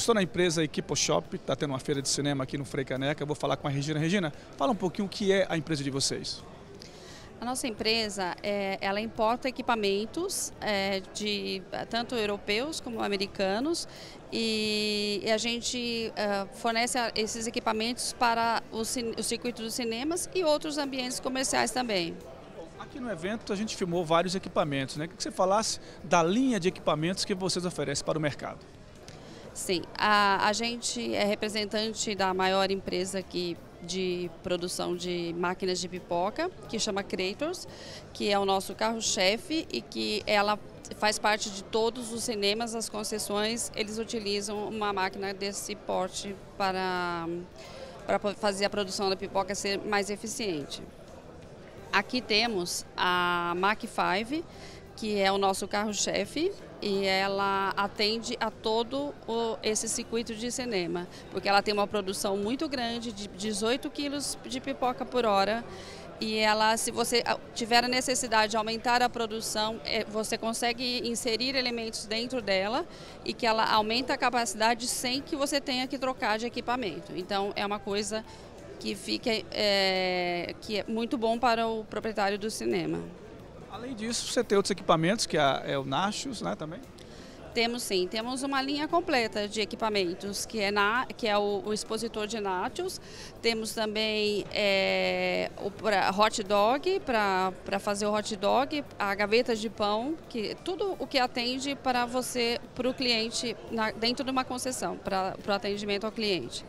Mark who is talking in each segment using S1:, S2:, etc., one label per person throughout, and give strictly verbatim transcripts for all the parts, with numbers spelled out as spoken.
S1: estou na empresa Equiposhop, está tendo uma feira de cinema aqui no Frei Caneca, vou falar com a Regina. Regina, fala um pouquinho o que é a empresa de vocês.
S2: A nossa empresa, é, ela importa equipamentos é, de tanto europeus como americanos e, e a gente é, fornece esses equipamentos para o, o circuito dos cinemas e outros ambientes comerciais também.
S1: Aqui no evento a gente filmou vários equipamentos, né? Queria que você falasse da linha de equipamentos que vocês oferecem para o mercado.
S2: Sim, a, a gente é representante da maior empresa aqui de produção de máquinas de pipoca, que chama Creators, que é o nosso carro-chefe e que ela faz parte de todos os cinemas, as concessões, eles utilizam uma máquina desse porte para, para fazer a produção da pipoca ser mais eficiente. Aqui temos a Mac cinco, que é o nosso carro-chefe, e ela atende a todo o, esse circuito de cinema, porque ela tem uma produção muito grande, de dezoito quilos de pipoca por hora, e ela, se você tiver a necessidade de aumentar a produção, você consegue inserir elementos dentro dela e que ela aumenta a capacidade sem que você tenha que trocar de equipamento. Então é uma coisa que fica é, que é muito bom para o proprietário do cinema.
S1: Além disso, você tem outros equipamentos, que é, é o Nachos, né, também?
S2: Temos sim, temos uma linha completa de equipamentos, que é, na, que é o, o expositor de nachos. Temos também é, o pra, hot dog, para fazer o hot dog, a gaveta de pão, que, tudo o que atende para você, para o cliente, na, dentro de uma concessão, para o atendimento ao cliente.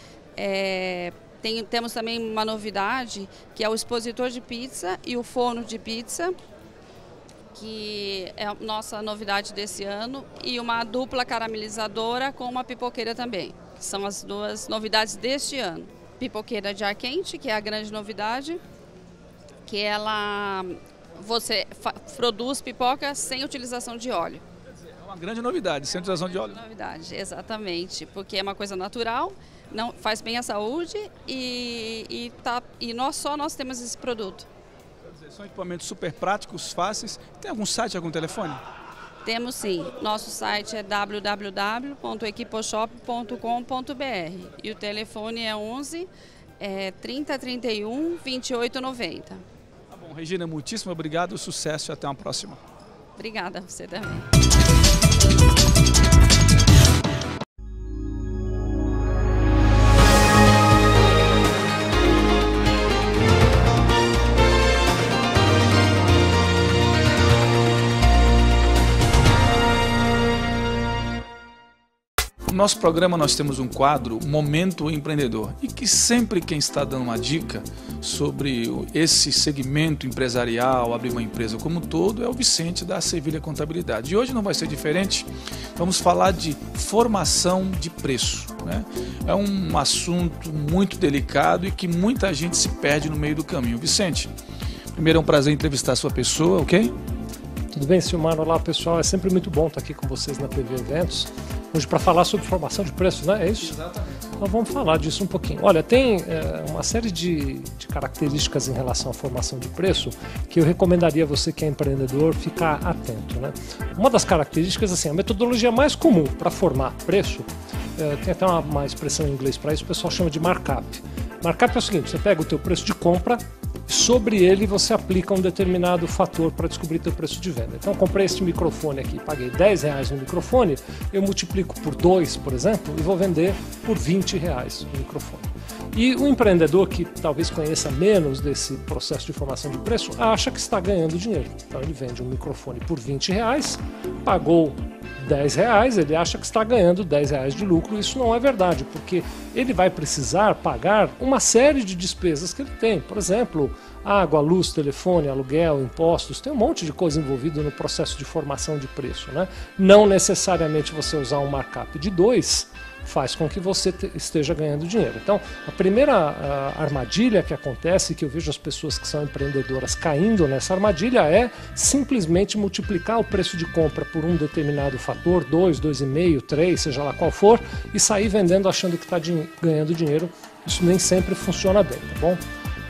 S2: É, tem, temos também uma novidade, que é o expositor de pizza e o forno de pizza, que é a nossa novidade desse ano, e uma dupla caramelizadora com uma pipoqueira também. São as duas novidades deste ano. Pipoqueira de ar quente, que é a grande novidade, que ela você produz pipoca sem utilização de óleo.
S1: É uma grande novidade, sem utilização de óleo.
S2: Novidade, exatamente, porque é uma coisa natural, não faz bem à saúde e, e, tá, e nós, só nós temos esse produto.
S1: São equipamentos super práticos, fáceis. Tem algum site, algum telefone?
S2: Temos sim. Nosso site é w w w ponto equiposhop ponto com ponto b r e o telefone é onze, é, trinta, trinta e um, vinte e oito, noventa.
S1: Tá bom, Regina, muitíssimo obrigado, sucesso e até uma próxima.
S2: Obrigada, você também.
S1: No nosso programa nós temos um quadro, Momento Empreendedor, e que sempre quem está dando uma dica sobre esse segmento empresarial, abrir uma empresa como um todo, é o Vicente da Sevilha Contabilidade. E hoje não vai ser diferente, vamos falar de formação de preço, né? É um assunto muito delicado e que muita gente se perde no meio do caminho. Vicente, primeiro é um prazer entrevistar a sua pessoa, ok?
S3: Tudo bem, Silmar? Olá, pessoal. É sempre muito bom estar aqui com vocês na T V Eventos. Hoje para falar sobre formação de preços, né? É isso?
S1: Exatamente.
S3: Então vamos falar disso um pouquinho. Olha, tem é, uma série de, de características em relação à formação de preço que eu recomendaria a você que é empreendedor ficar atento, né? Uma das características, assim, a metodologia mais comum para formar preço, é, tem até uma, uma expressão em inglês para isso, o pessoal chama de markup. Markup é o seguinte, você pega o teu preço de compra, sobre ele você aplica um determinado fator para descobrir teu preço de venda. Então eu comprei este microfone aqui, paguei dez reais no microfone, eu multiplico por dois, por exemplo, e vou vender por vinte reais o microfone. E o empreendedor que talvez conheça menos desse processo de formação de preço, acha que está ganhando dinheiro. Então ele vende um microfone por vinte reais, pagou dez reais, ele acha que está ganhando dez reais de lucro. Isso não é verdade, porque ele vai precisar pagar uma série de despesas que ele tem. Por exemplo, água, luz, telefone, aluguel, impostos, tem um monte de coisa envolvida no processo de formação de preço, né? Não necessariamente você usar um markup de dois faz com que você te, esteja ganhando dinheiro. Então, a primeira a armadilha que acontece, que eu vejo as pessoas que são empreendedoras caindo nessa armadilha, é simplesmente multiplicar o preço de compra por um determinado fator, dois, dois e meio, três, seja lá qual for, e sair vendendo achando que está din- ganhando dinheiro. Isso nem sempre funciona bem, tá bom?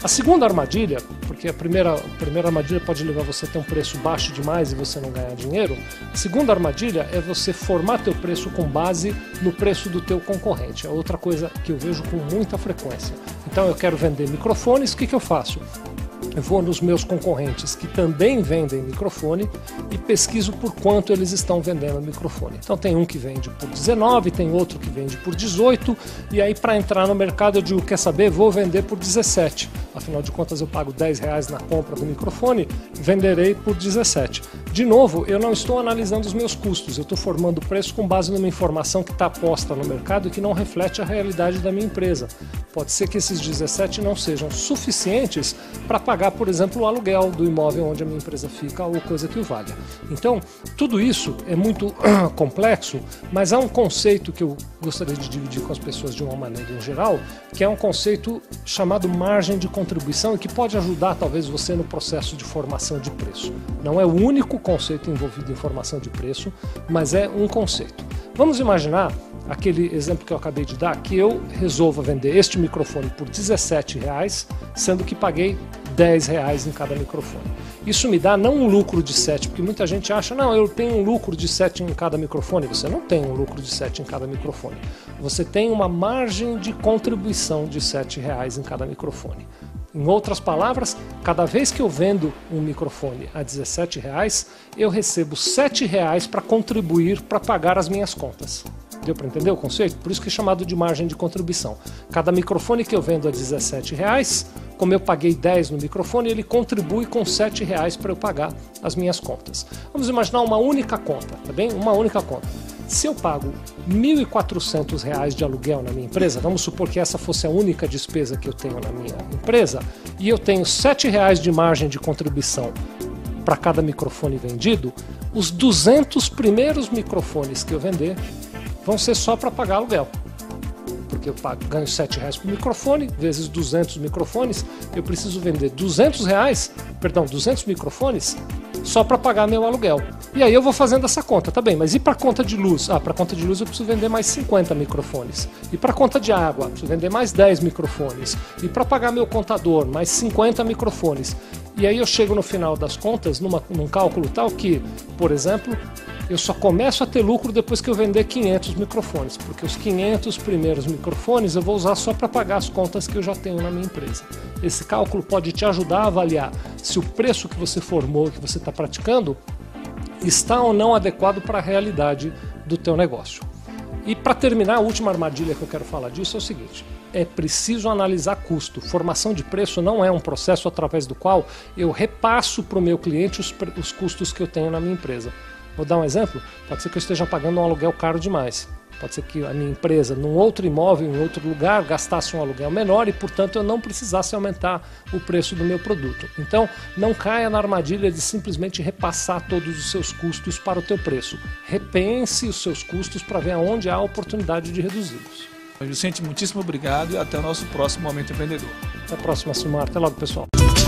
S3: A segunda armadilha, porque a primeira, a primeira armadilha pode levar você a ter um preço baixo demais e você não ganhar dinheiro, a segunda armadilha é você formar teu preço com base no preço do teu concorrente. É outra coisa que eu vejo com muita frequência. Então eu quero vender microfones, o que, que eu faço? Eu vou nos meus concorrentes que também vendem microfone e pesquiso por quanto eles estão vendendo microfone. Então tem um que vende por dezenove, tem outro que vende por dezoito, e aí para entrar no mercado eu digo, quer saber, vou vender por dezessete. Afinal de contas eu pago dez reais na compra do microfone, venderei por dezessete. De novo, eu não estou analisando os meus custos, eu estou formando o preço com base numa informação que está posta no mercado e que não reflete a realidade da minha empresa. Pode ser que esses dezessete não sejam suficientes para pagar, por exemplo, o aluguel do imóvel onde a minha empresa fica ou coisa que o valha. Então, tudo isso é muito complexo, mas há um conceito que eu gostaria de dividir com as pessoas de uma maneira em geral, que é um conceito chamado margem de contribuição e que pode ajudar talvez você no processo de formação de preço. Não é o único conceito envolvido em formação de preço, mas é um conceito. Vamos imaginar aquele exemplo que eu acabei de dar, que eu resolvo vender este microfone por dezessete reais, sendo que paguei dez reais em cada microfone. Isso me dá não um lucro de sete, porque muita gente acha, não, eu tenho um lucro de sete em cada microfone. Você não tem um lucro de sete em cada microfone. Você tem uma margem de contribuição de sete reais em cada microfone. Em outras palavras, cada vez que eu vendo um microfone a dezessete reais, eu recebo sete reais para contribuir para pagar as minhas contas. Deu para entender o conceito? Por isso que é chamado de margem de contribuição. Cada microfone que eu vendo a dezessete reais, como eu paguei dez no microfone, ele contribui com sete reais para eu pagar as minhas contas. Vamos imaginar uma única conta, tá bem? Uma única conta. Se eu pago mil e quatrocentos reais de aluguel na minha empresa, vamos supor que essa fosse a única despesa que eu tenho na minha empresa, e eu tenho sete reais de margem de contribuição para cada microfone vendido, os duzentos primeiros microfones que eu vender vão ser só para pagar aluguel. Porque eu pago, ganho sete reais por microfone, vezes duzentos microfones, eu preciso vender duzentos reais, perdão, duzentos microfones só para pagar meu aluguel. E aí eu vou fazendo essa conta, tá bem, mas e para conta de luz? Ah, para conta de luz eu preciso vender mais cinquenta microfones. E para conta de água, eu preciso vender mais dez microfones. E para pagar meu contador, mais cinquenta microfones. E aí eu chego no final das contas numa, num cálculo tal que, por exemplo, eu só começo a ter lucro depois que eu vender quinhentos microfones, porque os quinhentos primeiros microfones eu vou usar só para pagar as contas que eu já tenho na minha empresa. Esse cálculo pode te ajudar a avaliar se o preço que você formou, que você está praticando, está ou não adequado para a realidade do teu negócio. E para terminar, a última armadilha que eu quero falar disso é o seguinte: é preciso analisar custo. Formação de preço não é um processo através do qual eu repasso para o meu cliente os, os custos que eu tenho na minha empresa. Vou dar um exemplo, pode ser que eu esteja pagando um aluguel caro demais. Pode ser que a minha empresa, num outro imóvel, em outro lugar, gastasse um aluguel menor e, portanto, eu não precisasse aumentar o preço do meu produto. Então, não caia na armadilha de simplesmente repassar todos os seus custos para o teu preço. Repense os seus custos para ver aonde há a oportunidade de reduzi-los.
S1: Vicente, muitíssimo obrigado e até o nosso próximo Momento Empreendedor.
S3: Até a próxima, Silmar. Até logo, pessoal.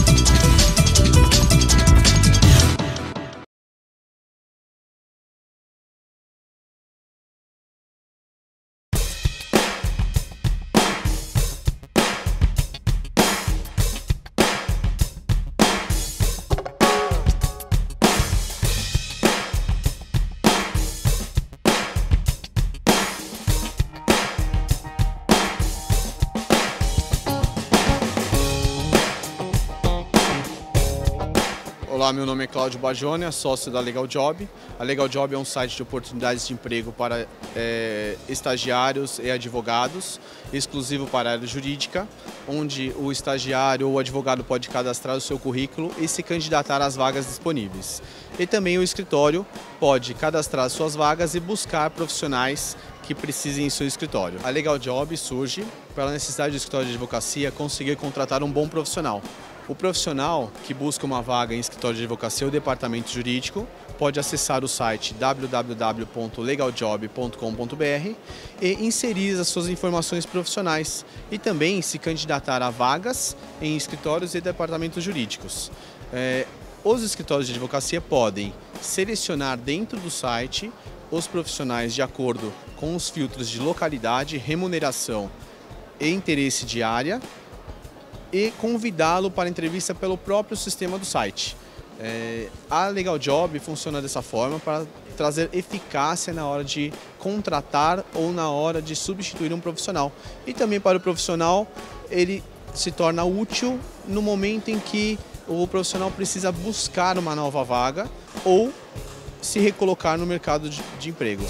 S4: Olá, meu nome é Cláudio Bajônia, sócio da Legal Job. A Legal Job é um site de oportunidades de emprego para é, estagiários e advogados, exclusivo para a área jurídica, onde o estagiário ou o advogado pode cadastrar o seu currículo e se candidatar às vagas disponíveis. E também o escritório pode cadastrar suas vagas e buscar profissionais que precisem em seu escritório. A Legal Job surge pela necessidade do escritório de advocacia conseguir contratar um bom profissional. O profissional que busca uma vaga em escritório de advocacia ou departamento jurídico pode acessar o site w w w ponto legal job ponto com ponto b r e inserir as suas informações profissionais e também se candidatar a vagas em escritórios e departamentos jurídicos. É, os escritórios de advocacia podem selecionar dentro do site os profissionais de acordo com os filtros de localidade, remuneração e interesse de área. e convidá-lo para entrevista pelo próprio sistema do site. É, a Legal Job funciona dessa forma para trazer eficácia na hora de contratar ou na hora de substituir um profissional. E também para o profissional, ele se torna útil no momento em que o profissional precisa buscar uma nova vaga ou se recolocar no mercado de, de empregos.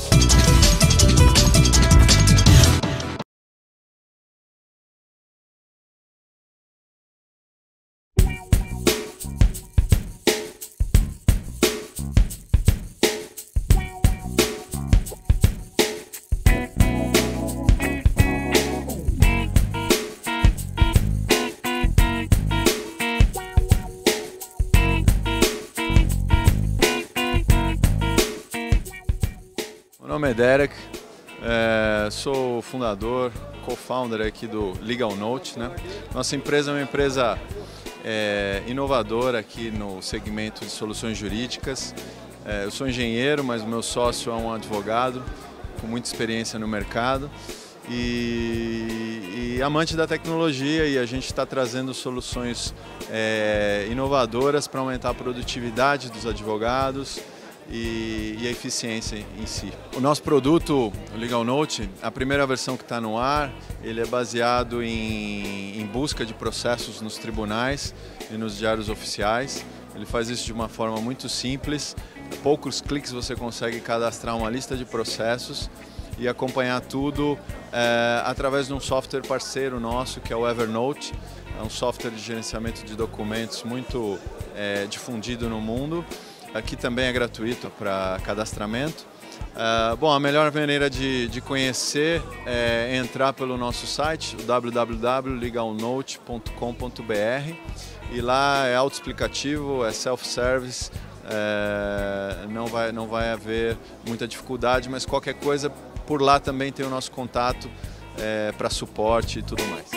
S5: Meu nome é Derek, é, sou fundador, co-founder aqui do Legal Note, né? Nossa empresa é uma empresa é, inovadora aqui no segmento de soluções jurídicas. É, eu sou engenheiro, mas o meu sócio é um advogado com muita experiência no mercado e, e amante da tecnologia, e a gente está trazendo soluções é, inovadoras para aumentar a produtividade dos advogados E, e a eficiência em si. O nosso produto, o Legal Note, a primeira versão que está no ar, ele é baseado em, em busca de processos nos tribunais e nos diários oficiais. Ele faz isso de uma forma muito simples. Em poucos cliques você consegue cadastrar uma lista de processos e acompanhar tudo é, através de um software parceiro nosso, que é o Evernote. É um software de gerenciamento de documentos muito é, difundido no mundo. Aqui também é gratuito para cadastramento. Uh, bom, a melhor maneira de, de conhecer é entrar pelo nosso site, w w w ponto legal note ponto com ponto b r, e lá é autoexplicativo, é self-service, é, não vai, não vai haver muita dificuldade, mas qualquer coisa, por lá também tem o nosso contato é, para suporte e tudo mais.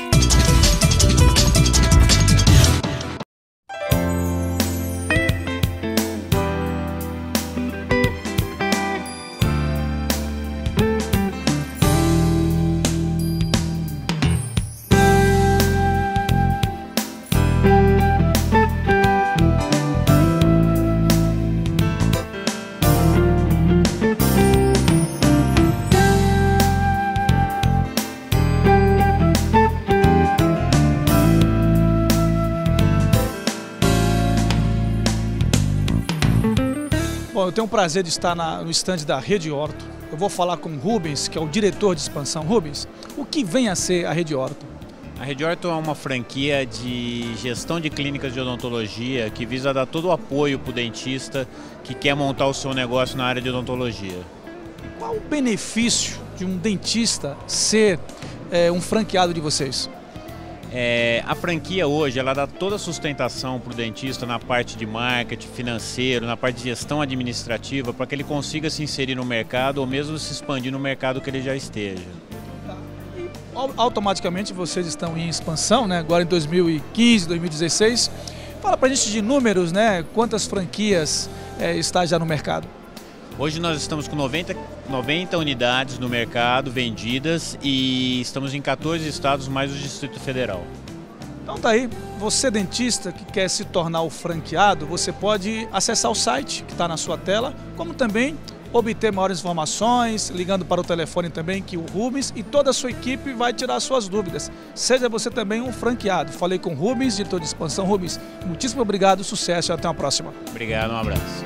S1: Bom, eu tenho o prazer de estar na, no estande da Rede Orto. Eu vou falar com o Rubens, que é o diretor de expansão. Rubens, o que vem a ser a Rede Orto?
S6: A Rede Orto é uma franquia de gestão de clínicas de odontologia que visa dar todo o apoio para o dentista que quer montar o seu negócio na área de odontologia.
S1: Qual o benefício de um dentista ser é, um franqueado de vocês?
S6: É, a franquia hoje ela dá toda a sustentação para o dentista na parte de marketing, financeiro, na parte de gestão administrativa, para que ele consiga se inserir no mercado ou mesmo se expandir no mercado que ele já esteja.
S1: E automaticamente vocês estão em expansão, né? Agora em dois mil e quinze, dois mil e dezesseis. Fala para a gente de números, né? Quantas franquias é, está já no mercado?
S6: Hoje nós estamos com noventa, noventa unidades no mercado vendidas e estamos em quatorze estados mais o Distrito Federal.
S1: Então tá aí, você dentista que quer se tornar o franqueado, você pode acessar o site que está na sua tela, como também obter maiores informações, ligando para o telefone também, que o Rubens e toda a sua equipe vai tirar suas dúvidas. Seja você também um franqueado. Falei com o Rubens, diretor de expansão. Rubens, muitíssimo obrigado, sucesso e até uma próxima.
S6: Obrigado, um abraço.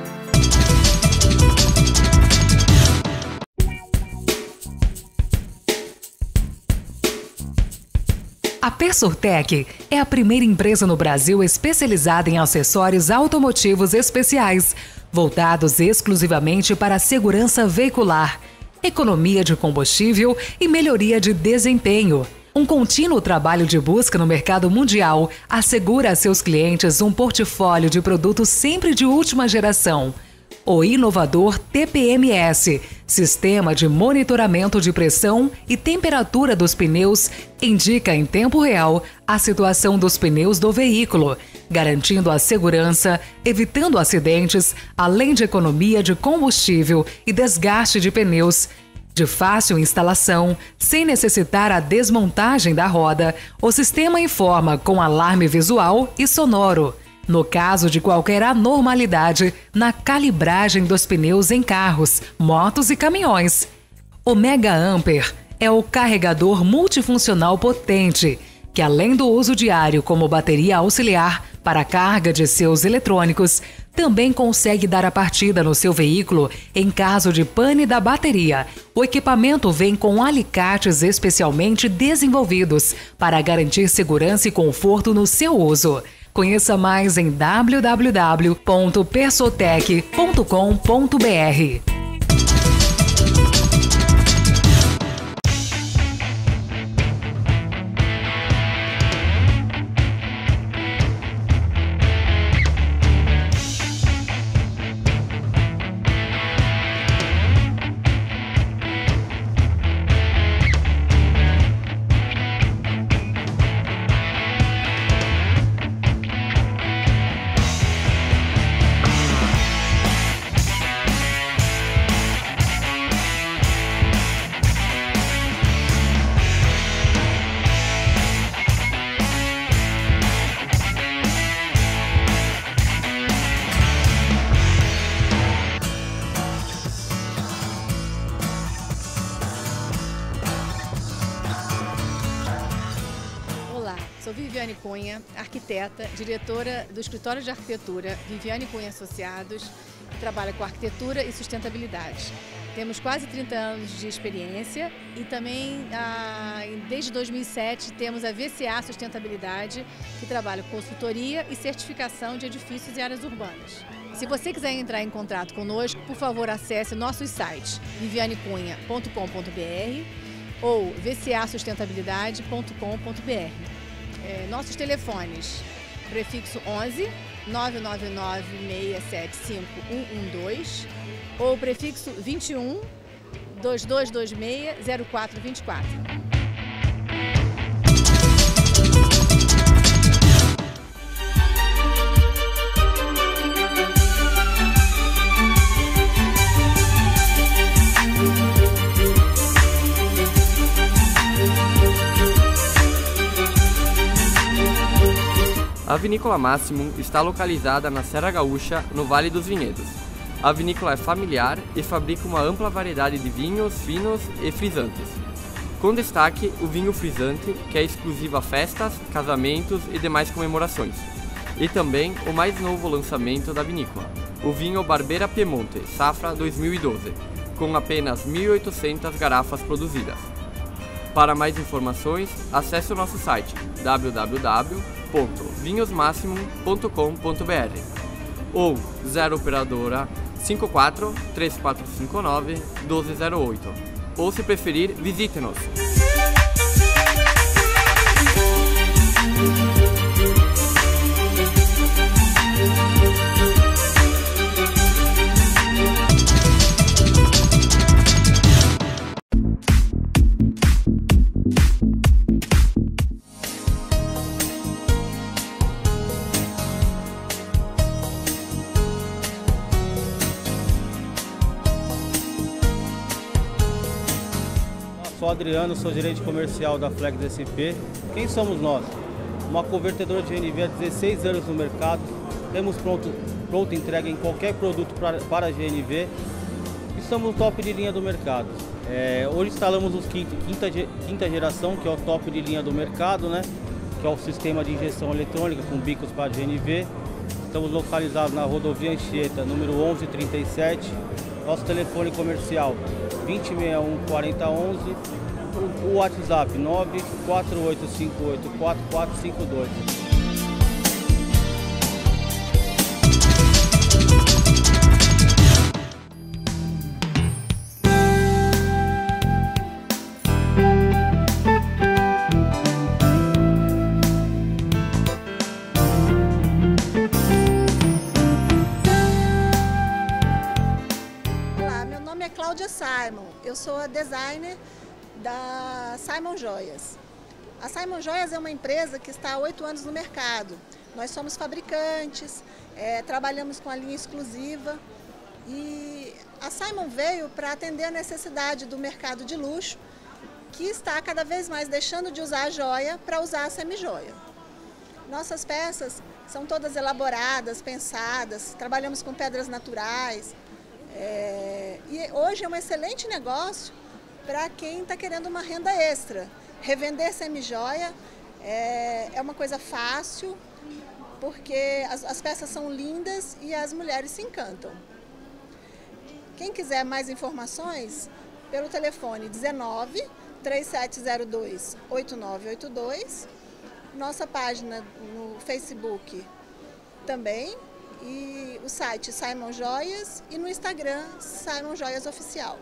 S7: A Persurtec é a primeira empresa no Brasil especializada em acessórios automotivos especiais, voltados exclusivamente para a segurança veicular, economia de combustível e melhoria de desempenho. Um contínuo trabalho de busca no mercado mundial assegura a seus clientes um portfólio de produtos sempre de última geração. O inovador T P M S, Sistema de Monitoramento de Pressão e Temperatura dos Pneus, indica em tempo real a situação dos pneus do veículo, garantindo a segurança, evitando acidentes, além de economia de combustível e desgaste de pneus. De fácil instalação, sem necessitar a desmontagem da roda, o sistema informa com alarme visual e sonoro, no caso de qualquer anormalidade na calibragem dos pneus em carros, motos e caminhões. O Mega Ampere é o carregador multifuncional potente, que além do uso diário como bateria auxiliar para a carga de seus eletrônicos, também consegue dar a partida no seu veículo em caso de pane da bateria. O equipamento vem com alicates especialmente desenvolvidos para garantir segurança e conforto no seu uso. Conheça mais em w w w ponto persotec ponto com ponto b r.
S8: Sou Viviane Cunha, arquiteta, diretora do escritório de arquitetura Viviane Cunha Associados, que trabalha com arquitetura e sustentabilidade. Temos quase trinta anos de experiência e também, ah, desde dois mil e sete, temos a V C A Sustentabilidade, que trabalha com consultoria e certificação de edifícios e áreas urbanas. Se você quiser entrar em contato conosco, por favor, acesse nossos sites viviane cunha ponto com ponto b r ou v c a sustentabilidade ponto com ponto b r. É, nossos telefones, prefixo onze, nove nove nove, seis sete cinco, um um dois ou prefixo vinte e um, dois dois dois seis, zero quatro dois quatro.
S9: A Vinícola Máximum está localizada na Serra Gaúcha, no Vale dos Vinhedos. A vinícola é familiar e fabrica uma ampla variedade de vinhos, finos e frisantes. Com destaque, o vinho frisante, que é exclusivo a festas, casamentos e demais comemorações. E também o mais novo lançamento da vinícola, o vinho Barbera Piemonte, safra dois mil e doze, com apenas mil e oitocentas garrafas produzidas. Para mais informações, acesse o nosso site w w w ponto vinhos máximum ponto com ponto b r ou zero operadora cinco quatro, três quatro cinco nove, um dois zero oito, ou se preferir, visite-nos.
S10: Sou Adriano, sou gerente comercial da Flex S P. Quem somos nós? Uma convertedora de G N V há dezesseis anos no mercado. Temos pronto, pronto entrega em qualquer produto para, para G N V. E somos o top de linha do mercado. É, hoje instalamos o quinta, quinta, quinta geração, que é o top de linha do mercado, né? Que é o sistema de injeção eletrônica com bicos para G N V. Estamos localizados na rodovia Anchieta, número onze trinta e sete. Nosso telefone comercial vinte, sessenta e um, quarenta, onze, o WhatsApp nove quatro oito cinco oito, quatro quatro cinco dois.
S11: Cláudia Simon, eu sou a designer da Simon Joias. A Simon Joias é uma empresa que está há oito anos no mercado. Nós somos fabricantes, é, trabalhamos com a linha exclusiva E a Simon veio para atender a necessidade do mercado de luxo, que está cada vez mais deixando de usar a joia para usar a semijoia. Nossas peças são todas elaboradas, pensadas, trabalhamos com pedras naturais. É, e hoje é um excelente negócio para quem está querendo uma renda extra. Revender semijoia é, é uma coisa fácil, porque as, as peças são lindas e as mulheres se encantam. Quem quiser mais informações, pelo telefone dezenove, três sete zero dois, oito nove oito dois, nossa página no Facebook também, e o site Simon Joias e no Instagram Simon Joias Oficial.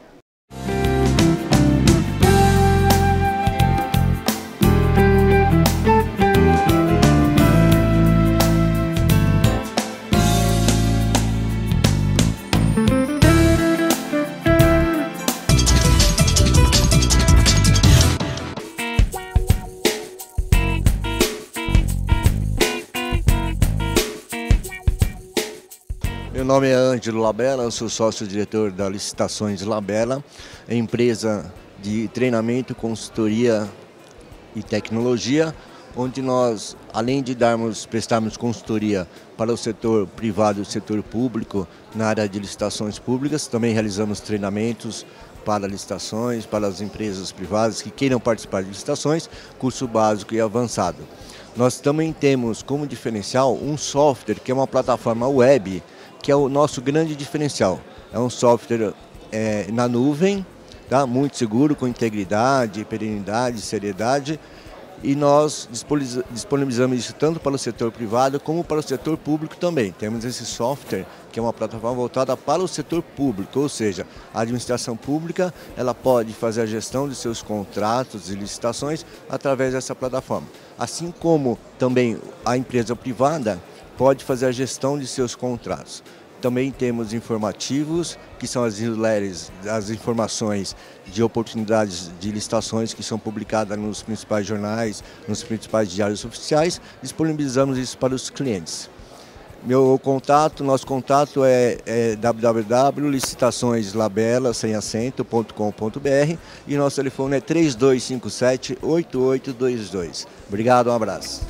S12: Meu nome é Ângelo Labella, eu sou sócio-diretor da Licitações Labella, empresa de treinamento, consultoria e tecnologia, onde nós, além de darmos, prestarmos consultoria para o setor privado e o setor público na área de licitações públicas, também realizamos treinamentos para licitações, para as empresas privadas que queiram participar de licitações, curso básico e avançado. Nós também temos como diferencial um software que é uma plataforma web, que é o nosso grande diferencial. É um software é, na nuvem, tá? Muito seguro, com integridade, perenidade, seriedade, e nós disponibilizamos isso tanto para o setor privado como para o setor público também. Temos esse software, que é uma plataforma voltada para o setor público, ou seja, a administração pública ela pode fazer a gestão de seus contratos e licitações através dessa plataforma. Assim como também a empresa privada pode fazer a gestão de seus contratos. Também temos informativos, que são as newsletters, as informações de oportunidades de licitações que são publicadas nos principais jornais, nos principais diários oficiais. Disponibilizamos isso para os clientes. Meu contato, nosso contato é, é w w w ponto licitações labella sem acento ponto com ponto b r e nosso telefone é três dois cinco sete, oito oito dois dois. Obrigado, um abraço.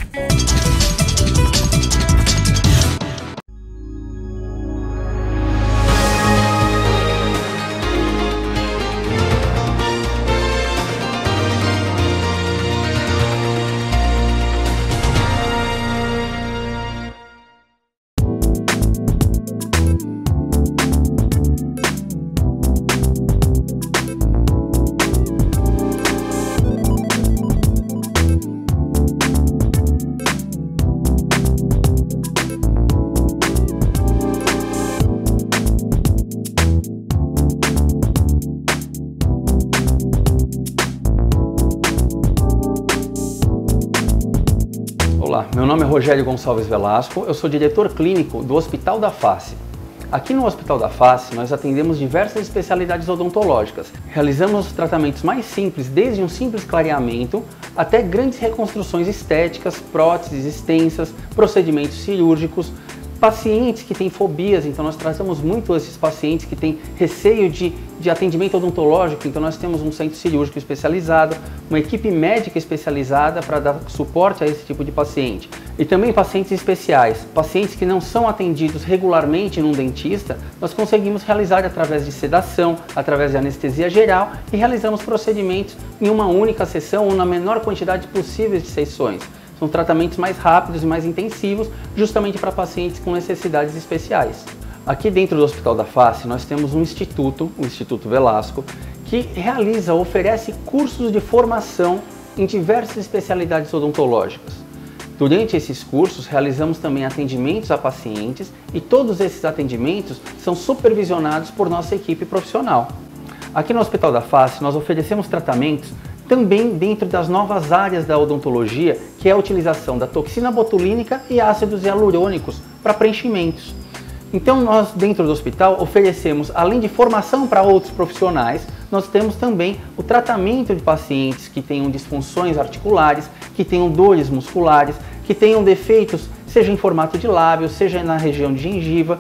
S13: Olá, meu nome é Rogério Gonçalves Velasco, eu sou diretor clínico do Hospital da Face. Aqui no Hospital da Face nós atendemos diversas especialidades odontológicas. Realizamos os tratamentos mais simples, desde um simples clareamento até grandes reconstruções estéticas, próteses extensas, procedimentos cirúrgicos, pacientes que têm fobias, então nós tratamos muito esses pacientes que têm receio de, de atendimento odontológico, então nós temos um centro cirúrgico especializado, uma equipe médica especializada para dar suporte a esse tipo de paciente. E também pacientes especiais, pacientes que não são atendidos regularmente num dentista, nós conseguimos realizar através de sedação, através de anestesia geral e realizamos procedimentos em uma única sessão ou na menor quantidade possível de sessões. São tratamentos mais rápidos e mais intensivos, justamente para pacientes com necessidades especiais. Aqui dentro do Hospital da Face nós temos um instituto, o Instituto Velasco, que realiza, oferece cursos de formação em diversas especialidades odontológicas. Durante esses cursos realizamos também atendimentos a pacientes e todos esses atendimentos são supervisionados por nossa equipe profissional. Aqui no Hospital da Face nós oferecemos tratamentos também dentro das novas áreas da odontologia, que é a utilização da toxina botulínica e ácidos hialurônicos para preenchimentos. Então nós dentro do hospital oferecemos, além de formação para outros profissionais, nós temos também o tratamento de pacientes que tenham disfunções articulares, que tenham dores musculares, que tenham defeitos, seja em formato de lábio, seja na região de gengiva,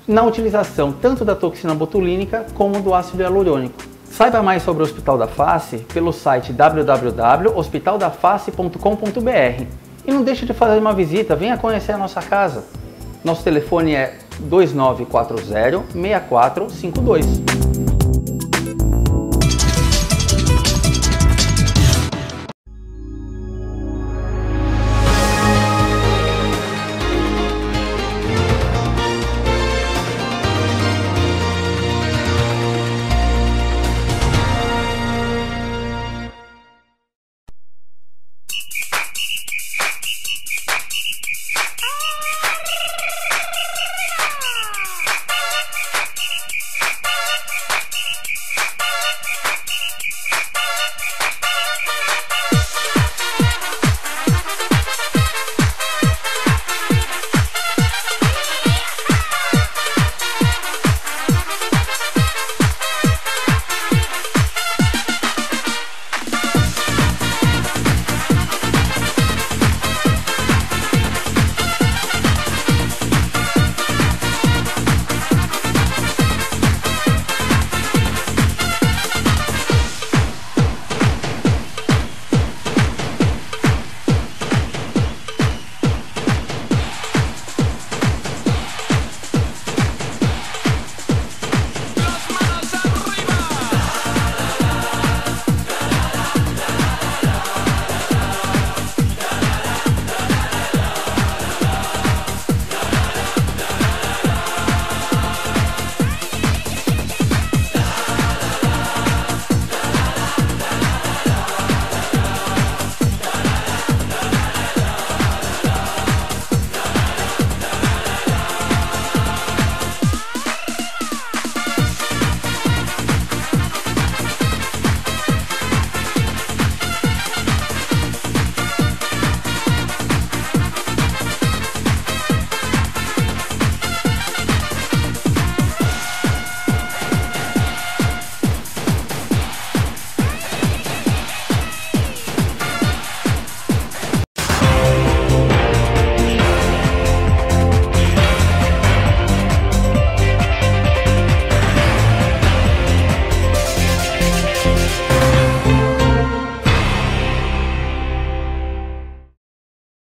S13: na utilização tanto da toxina botulínica como do ácido hialurônico. Saiba mais sobre o Hospital da Face pelo site w w w ponto hospital da face ponto com ponto b r. E não deixe de fazer uma visita, venha conhecer a nossa casa. Nosso telefone é dois nove quatro zero, seis quatro cinco dois.